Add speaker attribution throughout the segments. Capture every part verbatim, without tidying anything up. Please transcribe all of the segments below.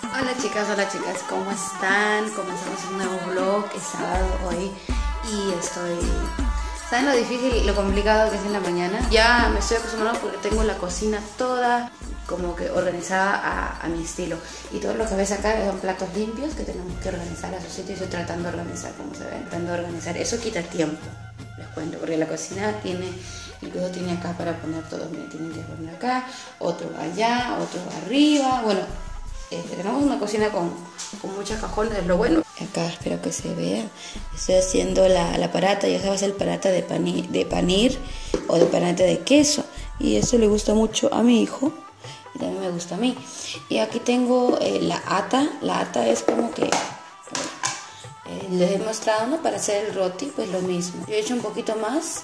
Speaker 1: Hola chicas, hola chicas, ¿cómo están? Comenzamos un nuevo vlog, es sábado hoy y estoy... ¿Saben lo difícil y lo complicado que es en la mañana? Ya me estoy acostumbrando porque tengo la cocina toda como que organizada a, a mi estilo. Y todo lo que ves acá son platos limpios que tenemos que organizar a su sitio y estoy tratando de organizar como se ve, tratando de organizar. Eso quita tiempo, les cuento, porque la cocina tiene... Incluso tiene acá para poner todo, miren, tienen que poner acá, otro allá, otro arriba, bueno... Este, tenemos una cocina con, con muchas cajones, lo bueno. Acá espero que se vea. Estoy haciendo la, la parata, ya sabes, el parata de, pani, de panir o de panate de queso. Y eso le gusta mucho a mi hijo y también me gusta a mí. Y aquí tengo eh, la ata. La ata es como que... Eh, les he mostrado, ¿no? Para hacer el roti, pues lo mismo. Yo he hecho un poquito más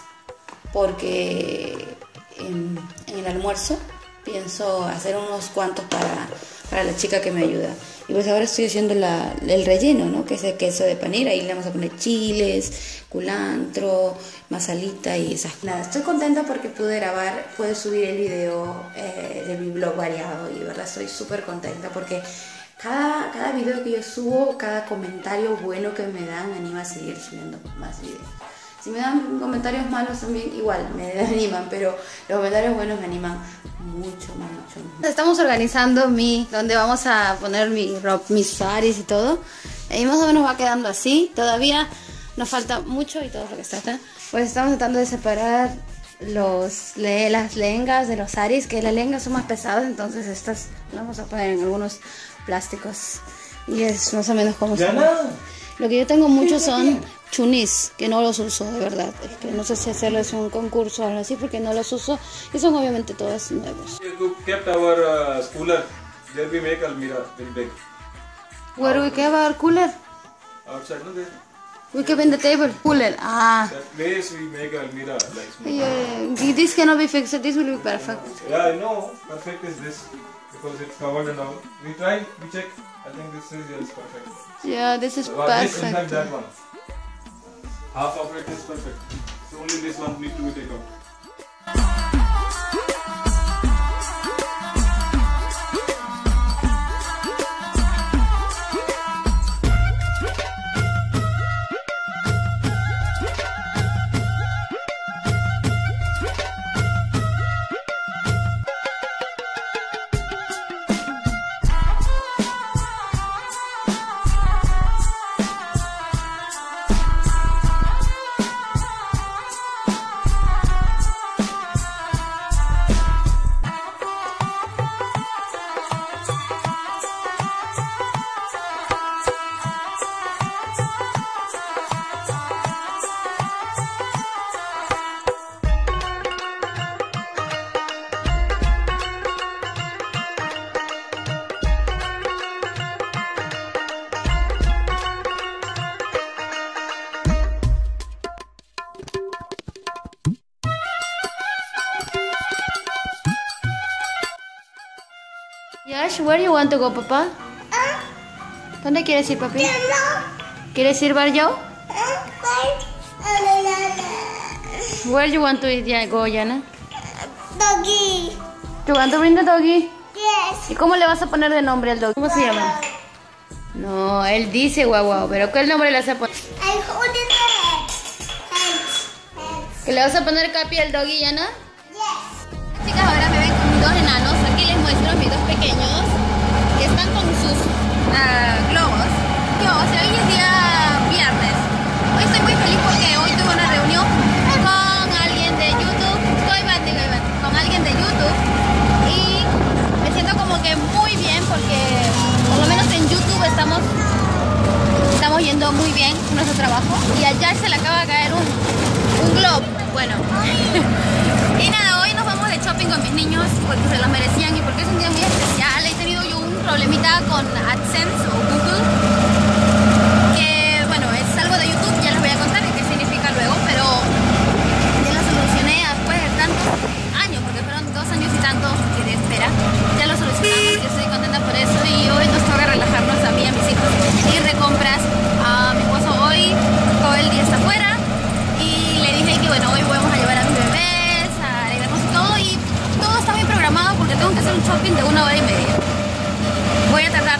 Speaker 1: porque en, en el almuerzo pienso hacer unos cuantos para... para la chica que me ayuda. Y pues ahora estoy haciendo la, el relleno, ¿no? Que es el queso de panir. Ahí le vamos a poner chiles, culantro, masalita y esas. Nada, estoy contenta porque pude grabar, pude subir el video eh, de mi blog variado. Y de verdad estoy súper contenta porque cada, cada video que yo subo, cada comentario bueno que me dan, me anima a seguir subiendo más videos. Si me dan comentarios malos también igual me animan, pero los comentarios buenos me animan mucho, mucho, mucho. Estamos organizando mi, donde vamos a poner mi ropa, mis saris y todo. Y más o menos va quedando así. Todavía nos falta mucho y todo lo que está acá. Pues estamos tratando de separar los, le, las lengas de los saris, que las lengas son más pesadas, entonces estas las vamos a poner en algunos plásticos. Y es más o menos como... Lo que yo tengo muchos son chunis, que no los uso, de verdad. Es que no sé si hacerles un concurso o algo así, porque no los uso. Y son obviamente todos nuevos.
Speaker 2: We kept our uh, cooler. There we make almirah, very big.
Speaker 1: Where we keep our cooler?
Speaker 2: Outside, no there.
Speaker 1: We keep in the table. Cooler. Ah.
Speaker 2: That place we make almirah, like small.
Speaker 1: Yeah, this cannot be fixed. This will be perfect.
Speaker 2: Yeah, I know. Perfect is this because it's covered and all. We try, we check. I think this is yes, perfect.
Speaker 1: Yeah, this is
Speaker 2: uh,
Speaker 1: perfect.
Speaker 2: This, in fact, that one. Half of it is perfect. So only this one need to take out.
Speaker 1: Yash, where you want to go, papá? ¿Dónde quieres ir, papi? ¿Quieres ir, Barrio? Where you want to eat, go, Yana?
Speaker 3: Doggy.
Speaker 1: You want to bring the doggy?
Speaker 3: Yes.
Speaker 1: ¿Y cómo le vas a poner de nombre al doggy? ¿Cómo se llama? No, él dice guau guau, pero ¿qué nombre le vas a poner?
Speaker 3: I hold it head. Heads. Heads.
Speaker 1: ¿Que le vas a poner Capi al doggy, Yana?
Speaker 3: Yes.
Speaker 1: Chicas, ahora me ven con mis dos enanos. Aquí les muestro a mis dos pequeños que están con sus uh, globos. Yo, o sea, hoy es día viernes. Hoy estoy muy feliz porque hoy tuve una reunión con alguien de YouTube. Estoy digo, con alguien de YouTube y me siento como que muy bien porque por lo menos en YouTube estamos estamos yendo muy bien nuestro trabajo. Y a Jack se le acaba de caer un, un globo. Bueno. Y nada, hoy nos vamos de shopping con mis niños porque se los merecían y porque es un día muy especial. He tenido yo un problemita con AdSense o Google, que bueno, es algo de YouTube, ya les voy a contar qué significa luego, pero ya lo solucioné después de tantos años, porque fueron dos años y tanto de espera. Ya lo solucionamos y estoy contenta por eso. Y hoy nos toca relajarnos a mí y a mis hijos, ir de compras. A mi esposo hoy todo el día está afuera y le dije que bueno, hoy vamos a llevar a mis bebés, a alegrarnos y todo, y todo está bien programado porque tengo que hacer un shopping de una hora y media. Voy a tratar de hacerlo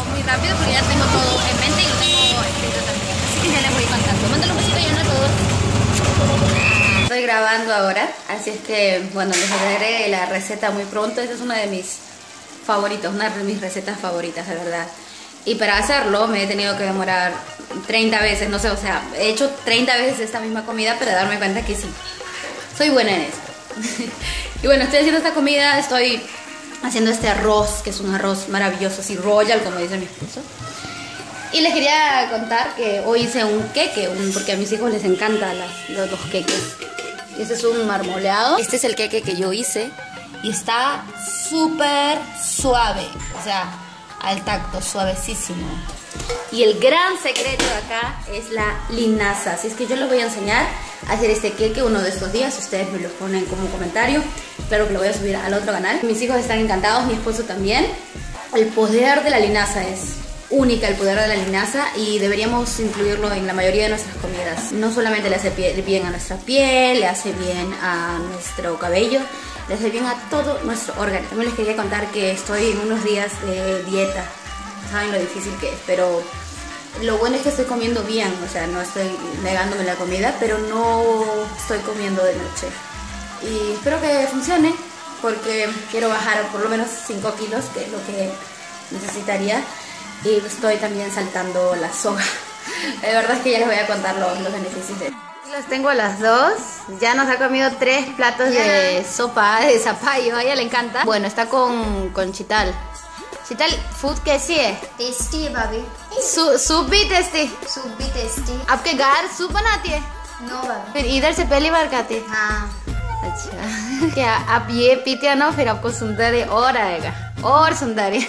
Speaker 1: hacerlo muy rápido porque ya tengo todo en mente y lo tengo escrito también. Así que ya les voy contando. Mándale un besito y a todos. Estoy grabando ahora, así es que, bueno, les daré la receta muy pronto. Esta es una de mis favoritos, una de mis recetas favoritas, de verdad. Y para hacerlo me he tenido que demorar treinta veces, no sé, o sea, he hecho treinta veces esta misma comida para darme cuenta que sí, soy buena en esto. Y bueno, estoy haciendo esta comida, estoy haciendo este arroz, que es un arroz maravilloso, así royal, como dice mi esposo. Y les quería contar que hoy hice un queque, un, porque a mis hijos les encantan las, los, los queques. Este es un marmoleado. Este es el queque que yo hice y está súper suave, o sea, al tacto, suavecísimo. Y el gran secreto de acá es la linaza. Así es que yo les voy a enseñar a hacer este queque uno de estos días. Ustedes me lo ponen como comentario. Claro que lo voy a subir al otro canal. Mis hijos están encantados, mi esposo también. El poder de la linaza es única, el poder de la linaza, y deberíamos incluirlo en la mayoría de nuestras comidas. No solamente le hace bien a nuestra piel, le hace bien a nuestro cabello, le hace bien a todo nuestro órgano. También les quería contar que estoy en unos días de dieta. Saben lo difícil que es, pero lo bueno es que estoy comiendo bien, o sea, no estoy negándome la comida, pero no estoy comiendo de noche. Y espero que funcione, porque quiero bajar por lo menos cinco kilos, que es lo que necesitaría. Y estoy también saltando la soga. La verdad es que ya les voy a contar los, los beneficios de esto. Los tengo a las dos. Ya nos ha comido tres platos de sopa de zapallo. A ella le encanta. Bueno, está con, con Chital. Chital, food कैसी है?
Speaker 3: Tasty है भाभी.
Speaker 1: Soup soup भी tasty.
Speaker 3: Soup भी tasty.
Speaker 1: आपके घर सूप बनाती है?
Speaker 3: नो भाभी.
Speaker 1: फिर इधर से पहली बार खाती है?
Speaker 3: हाँ.
Speaker 1: अच्छा. क्या आप ये पीते हो ना, फिर आपको सौंदर्य और आएगा, और सौंदर्य.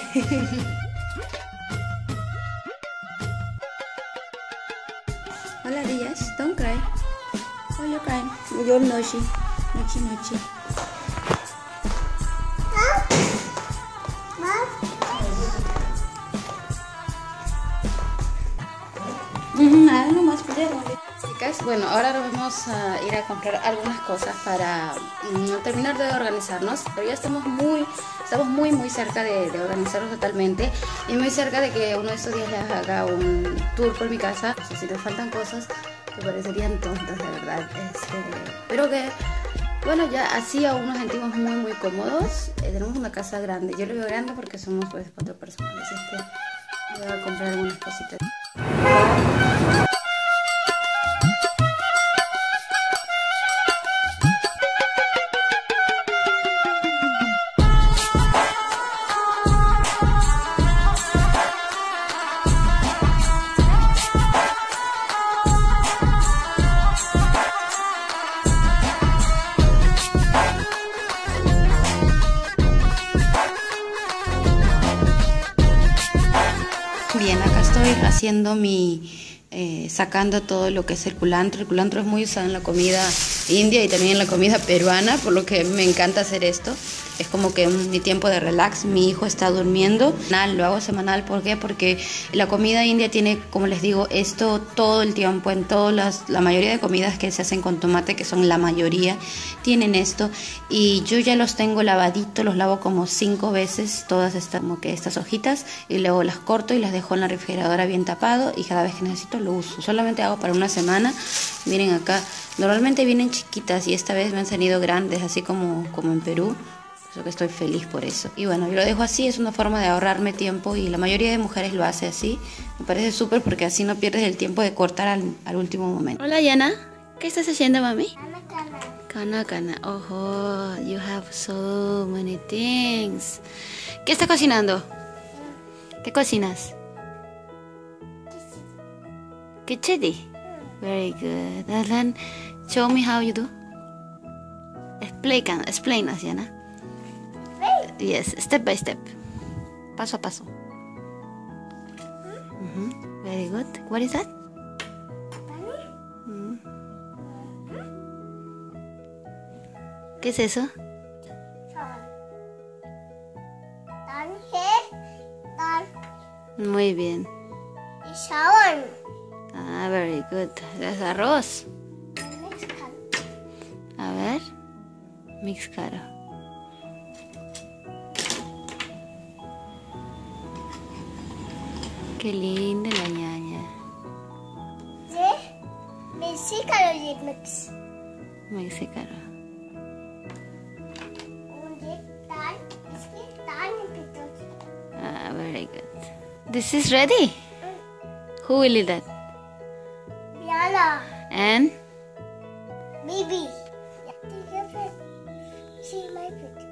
Speaker 1: Hola Díaz, don't cry. Why you crying? You're naughty. Naughty, naughty. Nada, nomás pudieron. Chicas, bueno, ahora vamos a ir a comprar algunas cosas para mm, terminar de organizarnos. Pero ya estamos muy, estamos muy, muy cerca de, de organizarnos totalmente. Y muy cerca de que uno de estos días les haga un tour por mi casa. O sea, si nos faltan cosas que parecerían tontas, de verdad. Este, pero que, bueno, ya así aún nos sentimos muy, muy cómodos. Eh, tenemos una casa grande. Yo lo veo grande porque somos pues cuatro personas. Así que voy a comprar algunas cositas. Bien, acá estoy haciendo mi, eh, sacando todo lo que es el culantro. El culantro es muy usado en la comida india y también en la comida peruana, por lo que me encanta hacer esto. Es como que mi tiempo de relax. Mi hijo está durmiendo. Lo hago semanal, ¿por qué? Porque la comida india tiene, como les digo, esto todo el tiempo. En todas las, la mayoría de comidas que se hacen con tomate, que son la mayoría, tienen esto. Y yo ya los tengo lavaditos, los lavo como cinco veces, todas estas, como que estas hojitas, y luego las corto y las dejo en la refrigeradora bien tapado, y cada vez que necesito lo uso. Solamente hago para una semana. Miren acá, normalmente vienen chiquitas y esta vez me han salido grandes, así como, como en Perú. Yo que estoy feliz por eso. Y bueno, yo lo dejo así, es una forma de ahorrarme tiempo y la mayoría de mujeres lo hace así. Me parece súper porque así no pierdes el tiempo de cortar al, al último momento. Hola Yana, ¿qué estás haciendo, mami? Kana kana. Oh, you have so many things. ¿Qué estás cocinando? ¿Qué cocinas? Kichidi. Very good. Alan, show me how you do. Explain, explain us, Yana. Yes, step by step. Paso a paso. Mm-hmm. Very good. What is that? Mm. ¿Qué es eso? Muy bien. Ah, very good. Es arroz. A ver. Mix caro. Qué linda la ñaña.
Speaker 3: Ve, Mexicano yemek.
Speaker 1: Mexicano.
Speaker 3: Onde tan, iski tan yapıyoruz.
Speaker 1: Ah, very good. This is ready. Who will eat that?
Speaker 3: Yana,
Speaker 1: And
Speaker 3: Bibi. See my pictures.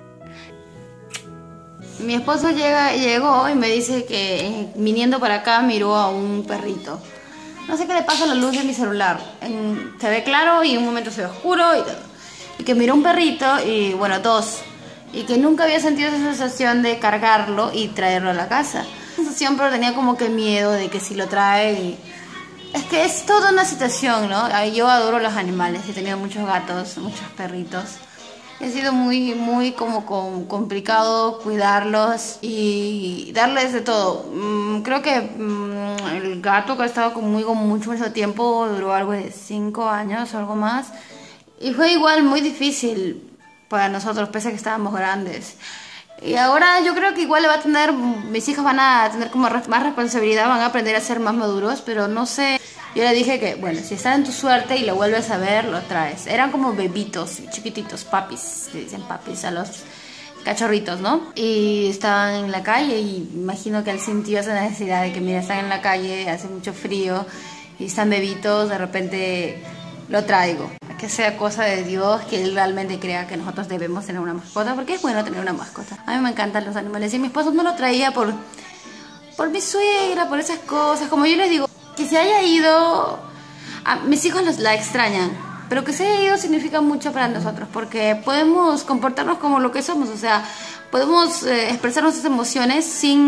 Speaker 1: mi esposo llega, llegó y me dice que eh, viniendo para acá miró a un perrito. No sé qué le pasa a la luz de mi celular. En- se ve claro y en un momento se ve oscuro y todo. Y que miró un perrito y bueno, dos. Y que nunca había sentido esa sensación de cargarlo y traerlo a la casa. Sensación, pero tenía como que miedo de que si lo trae y... Es que es toda una situación, ¿no? Ay, yo adoro los animales, he tenido muchos gatos, muchos perritos. Ha sido muy, muy como com- complicado cuidarlos y darles de todo. Mm, creo que mm, el gato que ha estado conmigo mucho, mucho tiempo duró algo de cinco años o algo más. Y fue igual muy difícil para nosotros, pese a que estábamos grandes. Y ahora yo creo que igual le va a tener, mis hijas van a tener como res- más responsabilidad, van a aprender a ser más maduros, pero no sé. Yo le dije que, bueno, si está en tu suerte y lo vuelves a ver, lo traes. Eran como bebitos, chiquititos, papis, le dicen papis a los cachorritos, ¿no? Y estaban en la calle y imagino que él sintió esa necesidad de que, mira, están en la calle, hace mucho frío y están bebitos, de repente lo traigo. Que sea cosa de Dios, que él realmente crea que nosotros debemos tener una mascota, porque es bueno tener una mascota. A mí me encantan los animales y mi esposo no lo traía por, por mi suegra, por esas cosas. Como yo les digo, que se haya ido, a, mis hijos los, la extrañan, pero que se haya ido significa mucho para nosotros, porque podemos comportarnos como lo que somos, o sea, podemos eh, expresar nuestras emociones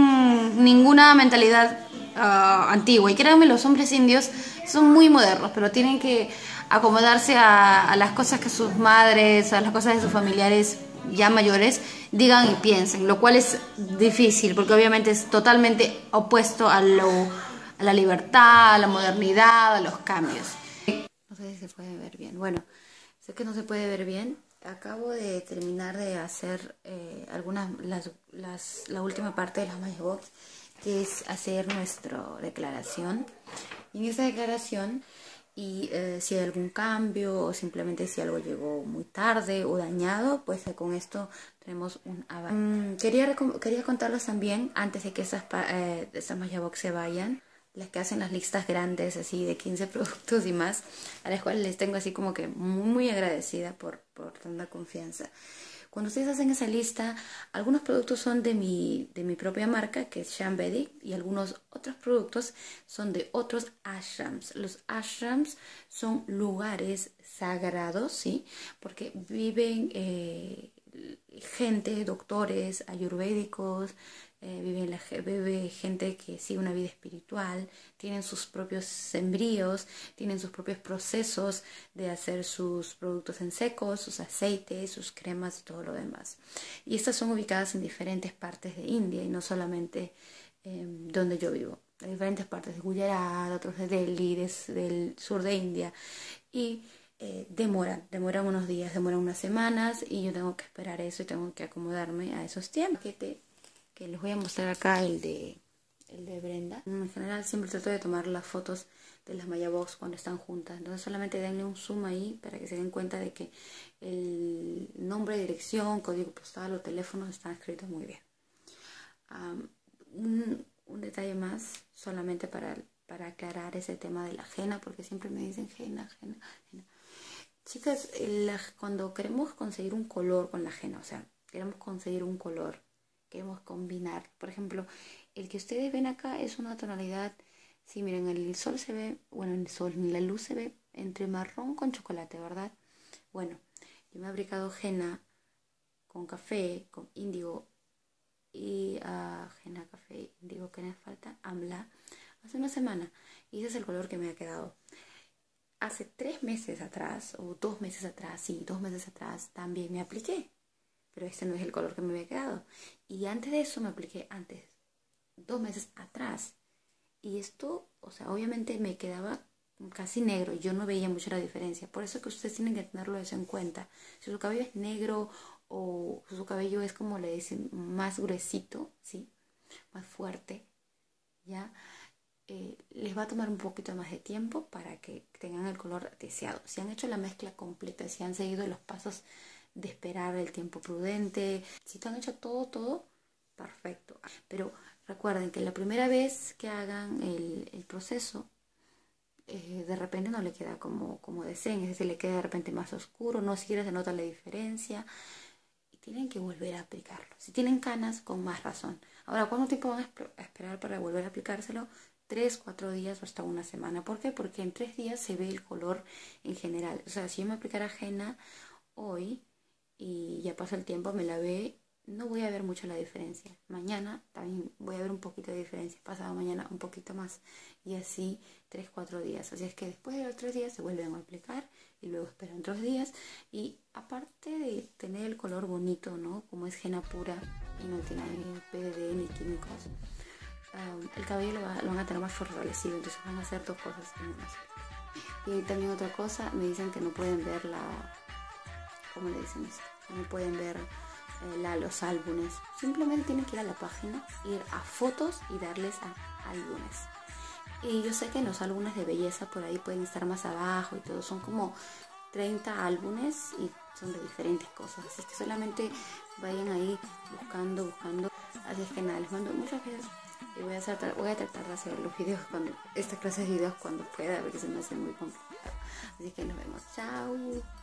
Speaker 1: sin ninguna mentalidad uh, antigua. Y créanme, los hombres indios son muy modernos, pero tienen que acomodarse a, a las cosas que sus madres, a las cosas de sus familiares ya mayores digan y piensen, lo cual es difícil porque obviamente es totalmente opuesto a, lo, a la libertad, a la modernidad, a los cambios. No sé si se puede ver bien. Bueno, sé que no se puede ver bien. Acabo de terminar de hacer eh, algunas las, las, la última parte de las Magibox, que es hacer nuestra declaración. Y en esa declaración, y eh, si hay algún cambio o simplemente si algo llegó muy tarde o dañado, pues eh, con esto tenemos un avance. Mm, quería, quería contarles también, antes de que esas, eh, esas Magibox se vayan, las que hacen las listas grandes así de quince productos y más, a las cuales les tengo así como que muy, muy agradecida por, por tanta confianza. Cuando ustedes hacen esa lista, algunos productos son de mi, de mi propia marca, que es Sham Vedic, y algunos otros productos son de otros ashrams. Los ashrams son lugares sagrados, ¿sí? Porque viven eh, gente, doctores, ayurvédicos, eh, vive, la, vive gente que sigue una vida espiritual, tienen sus propios sembríos, tienen sus propios procesos de hacer sus productos en secos, sus aceites, sus cremas y todo lo demás. Y estas son ubicadas en diferentes partes de India y no solamente eh, donde yo vivo, en diferentes partes de Gujarat, otros de Delhi, de, del sur de India. Y eh, demoran, demoran unos días, demoran unas semanas y yo tengo que esperar eso y tengo que acomodarme a esos tiempos. Que, te, que les voy a mostrar acá el de, el de Brenda. En general siempre trato de tomar las fotos de las Magibox cuando están juntas. Entonces solamente denle un zoom ahí para que se den cuenta de que el nombre, dirección, código postal o teléfono están escritos muy bien. Um, un, un detalle más solamente para, para aclarar ese tema de la henna, porque siempre me dicen henna, henna, henna. Chicas, la, cuando queremos conseguir un color con la henna, o sea, queremos conseguir un color, queremos combinar. Por ejemplo, el que ustedes ven acá es una tonalidad, sí, miren, el sol se ve, bueno, el sol, la luz se ve entre marrón con chocolate, ¿verdad? Bueno, yo me he aplicado henna con café, con índigo y uh, henna, café, índigo, ¿qué me falta? Amla, hace una semana, y ese es el color que me ha quedado. Hace tres meses atrás, o dos meses atrás, sí, dos meses atrás, también me apliqué. Pero este no es el color que me había quedado. Y antes de eso me apliqué antes, dos meses atrás. Y esto, o sea, obviamente me quedaba casi negro. Yo no veía mucho la diferencia. Por eso que ustedes tienen que tenerlo eso en cuenta. Si su cabello es negro o su cabello es como le dicen, más gruesito, ¿sí? Más fuerte. ¿ya? Eh, les va a tomar un poquito más de tiempo para que tengan el color deseado. Si han hecho la mezcla completa, si han seguido los pasos de esperar el tiempo prudente, si te han hecho todo, todo, perfecto. Pero recuerden que la primera vez que hagan el, el proceso, eh, de repente no le queda como, como deseen, es decir, le queda de repente más oscuro, no siquiera se nota la diferencia. Tienen que volver a aplicarlo. Si tienen canas, con más razón. Ahora, ¿cuánto tiempo van a esperar para volver a aplicárselo? Tres, cuatro días o hasta una semana. ¿Por qué? Porque en tres días se ve el color en general. O sea, si yo me aplicara henna hoy y ya pasa el tiempo, me la ve, no voy a ver mucho la diferencia. Mañana también voy a ver un poquito de diferencia. Pasado mañana un poquito más. Y así tres, cuatro días. Así es que después de los tres días se vuelven a aplicar y luego esperan otros días. Y aparte de tener el color bonito, ¿no? Como es henna pura y no tiene P D D ni químicos, um, el cabello lo, va, lo van a tener más fortalecido. Entonces van a hacer dos cosas en una sola. Y también otra cosa, me dicen que no pueden ver la... ¿Cómo le dicen esto? No pueden ver eh, la, los álbumes. Simplemente tienen que ir a la página, ir a fotos y darles a álbumes. Y yo sé que en los álbumes de belleza por ahí pueden estar más abajo y todo. Son como treinta álbumes y son de diferentes cosas. Así que solamente vayan ahí buscando, buscando. Así es que nada, les mando muchas veces. Y voy a, tratar, voy a tratar de hacer los videos cuando, esta clase de videos cuando pueda, porque se me hace muy complicado. Así que nos vemos. Chao.